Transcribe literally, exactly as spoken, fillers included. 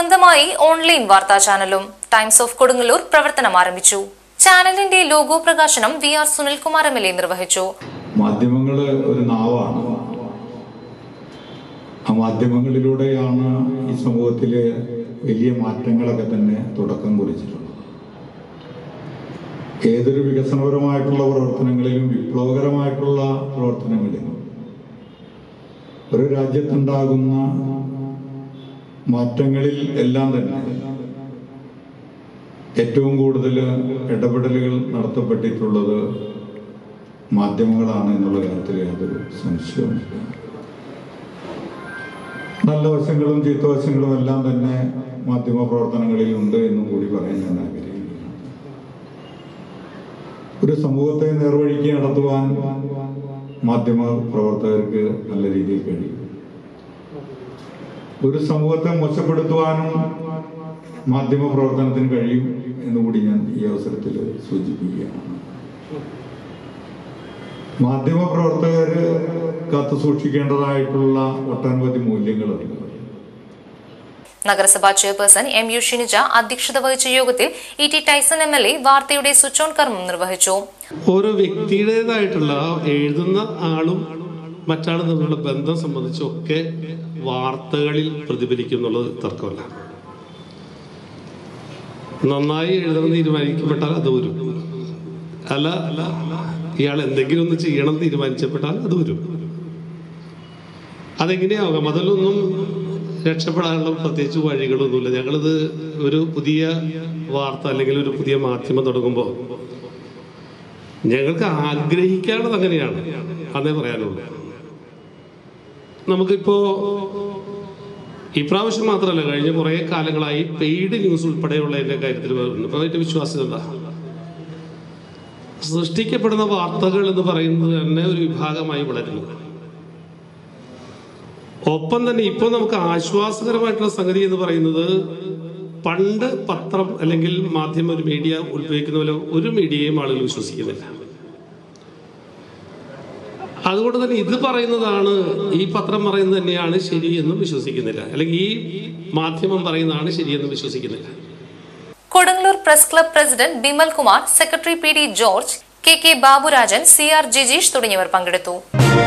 സ്വന്തമായി ഓൺലൈൻ വാർത്താ ചാനലും ടൈംസ് ഓഫ് കൊടുങ്ങല്ലൂർ പ്രവർത്തനം ആരംഭിച്ചു. ചാനലിന്റെ ലോഗോ പ്രകാശനം V R Sunilkumar M L A നിർവഹിച്ചു. മാധ്യമങ്ങൾ ഒരു നാവാണ്. ആ മാധ്യമങ്ങളിലൂടെയാണ് ഈ സമൂഹത്തിലെ വലിയ മാറ്റങ്ങളൊക്കെ തന്നെ തുടക്കം കുറിച്ചിട്ടുള്ളത്. ഏതൊരു വികസനപരമായിട്ടുള്ള പ്രവർത്തനങ്ങളിലും വിപ്ലവകരമായിട്ടുള്ള പ്രവർത്തനങ്ങളിലും ഒരു രാജ്യത്തുണ്ടാകുന്ന മാറ്റങ്ങളിൽ എല്ലാം തന്നെ ഏറ്റവും കൂടുതൽ ഇടപെടലുകൾ നടത്തപ്പെട്ടിട്ടുള്ളത് മാധ്യമങ്ങളാണ് എന്നുള്ള കാര്യത്തിൽ യാതൊരു സംശയവുമില്ല. നല്ല വശങ്ങളും ചീത്ത വശങ്ങളും എല്ലാം തന്നെ മാധ്യമ പ്രവർത്തനങ്ങളിൽ ഉണ്ട് എന്നും കൂടി പറയാൻ ഞാൻ ആഗ്രഹിക്കുന്നു. ഒരു സമൂഹത്തെ നേർവഴിക്ക് നടത്തുവാൻ മാധ്യമ പ്രവർത്തകർക്ക് നല്ല രീതിയിൽ കഴിയും. ഒരു സമൂഹത്തെ മോശപ്പെടുത്തുവാനും മാധ്യമ പ്രവർത്തനത്തിന് കഴിയും എന്നുകൂടി ഞാൻ ഈ അവസരത്തിൽ സൂചിപ്പിക്കുകയാണ്. മാധ്യമ പ്രവർത്തകര് കാത്തു സൂക്ഷിക്കേണ്ടതായിട്ടുള്ള ഒട്ടനവധി മൂല്യങ്ങളുണ്ട്. നഗരസഭാ ചെയർപേഴ്സൺ എം യു ഷിനിജ അധ്യക്ഷത വഹിച്ച യോഗത്തിൽ E T Tyson M L A വാർത്തയുടെ സ്വിച്ച് ഓൺ കർമ്മം നിർവഹിച്ചു. ഓരോ വ്യക്തിയുടേതായിട്ടുള്ള എഴുതുന്ന ആളും മറ്റാളും തമ്മിലുള്ള ബന്ധം സംബന്ധിച്ചൊക്കെ വാർത്തകളിൽ പ്രതിഫലിക്കും എന്നുള്ളത് തർക്കമല്ല. നന്നായി എഴുതണം തീരുമാനിക്കപ്പെട്ടാൽ അത് വരും, അല്ല അല്ല ഇയാൾ എന്തെങ്കിലും ഒന്ന് ചെയ്യണം തീരുമാനിച്ചപ്പെട്ടാൽ അത് വരും. അതെങ്ങനെയാകാം, അതിലൊന്നും രക്ഷപ്പെടാനുള്ള പ്രത്യേകിച്ച് വഴികളൊന്നുമില്ല. ഞങ്ങളിത് ഒരു പുതിയ വാർത്ത അല്ലെങ്കിൽ ഒരു പുതിയ മാധ്യമം തുടങ്ങുമ്പോൾ ഞങ്ങൾക്ക് ആഗ്രഹിക്കാനുള്ളത് അങ്ങനെയാണ്, അതേ പറയാനുള്ളൂ. നമുക്കിപ്പോ ഇപ്രാവശ്യം മാത്രമല്ല, കഴിഞ്ഞ കുറെ കാലങ്ങളായി പെയ്ഡ് ന്യൂസ് ഉൾപ്പെടെയുള്ള എൻ്റെ കാര്യത്തിൽ ഇപ്പൊ അതിന്റെ വിശ്വാസ്യത എന്താ? സൃഷ്ടിക്കപ്പെടുന്ന വാർത്തകൾ എന്ന് പറയുന്നത് തന്നെ ഒരു വിഭാഗമായി വളരുന്നു. ഒപ്പം തന്നെ ഇപ്പോൾ നമുക്ക് ആശ്വാസകരമായിട്ടുള്ള സംഗതി എന്ന് പറയുന്നത്, പണ്ട് പത്രം അല്ലെങ്കിൽ മാധ്യമ ഒരു മീഡിയ ഉപയോഗിക്കുന്ന പോലെ ഒരു മീഡിയയും ആളുകൾ വിശ്വസിക്കുന്നില്ല. അതുകൊണ്ട് തന്നെ ഇത് പറയുന്നതാണ്, ഈ പത്രം പറയുന്നത് തന്നെയാണ് ശരിയെന്നും വിശ്വസിക്കുന്നില്ല, അല്ലെങ്കിൽ ഈ മാധ്യമം പറയുന്നതാണ് ശരിയെന്നും വിശ്വസിക്കുന്നില്ല. Kodungallur press club president Bimal Kumar, secretary P D George, K K Baburajan, C R Jijeesh തുടങ്ങിയവർ പങ്കെടുത്തു.